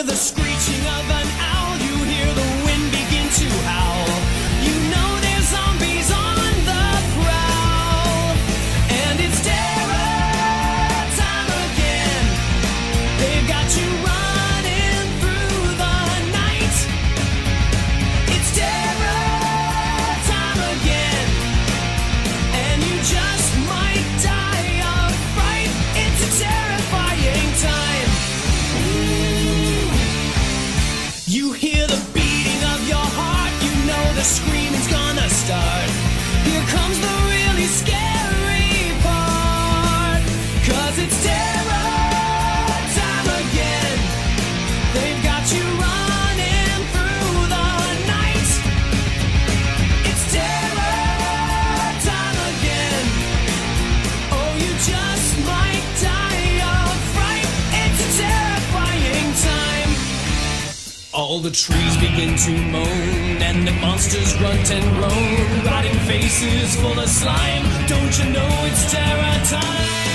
hear the screeching of an owl, you hear the wind begin to howl. You know there's zombies on the prowl, and it's terror time again. They've got you running through the night. It's terror time again, and you just might die of fright. It's a terrifying time. You hear the beating of your heart, you know the screaming's gonna start. Here comes the really scary part, 'cause it's terror time again. They've got you running through the night. It's terror time again. Oh, you just might die of fright. It's a terrifying time. All the trees begin to moan, and the monsters grunt and groan, rotting faces full of slime. Don't you know it's terror time?